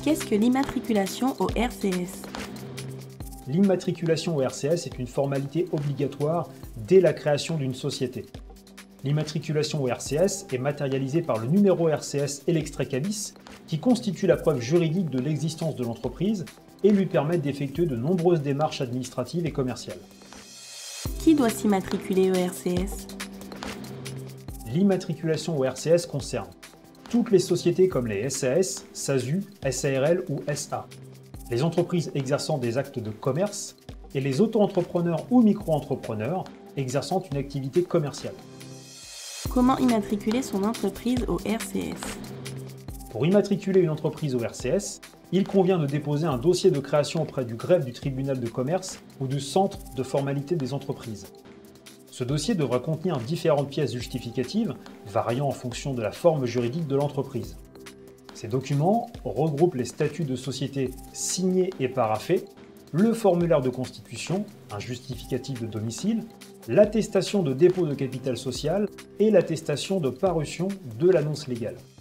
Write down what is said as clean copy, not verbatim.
Qu'est-ce que l'immatriculation au RCS? L'immatriculation au RCS est une formalité obligatoire dès la création d'une société. L'immatriculation au RCS est matérialisée par le numéro RCS et l'extrait CABIS qui constitue la preuve juridique de l'existence de l'entreprise et lui permettent d'effectuer de nombreuses démarches administratives et commerciales. Qui doit s'immatriculer au RCS? L'immatriculation au RCS concerne toutes les sociétés comme les SAS, SASU, SARL ou SA, les entreprises exerçant des actes de commerce et les auto-entrepreneurs ou micro-entrepreneurs exerçant une activité commerciale. Comment immatriculer son entreprise au RCS? Pour immatriculer une entreprise au RCS, il convient de déposer un dossier de création auprès du greffe du tribunal de commerce ou du centre de formalité des entreprises. Ce dossier devra contenir différentes pièces justificatives, variant en fonction de la forme juridique de l'entreprise. Ces documents regroupent les statuts de société signés et paraphés, le formulaire de constitution, un justificatif de domicile, l'attestation de dépôt de capital social et l'attestation de parution de l'annonce légale.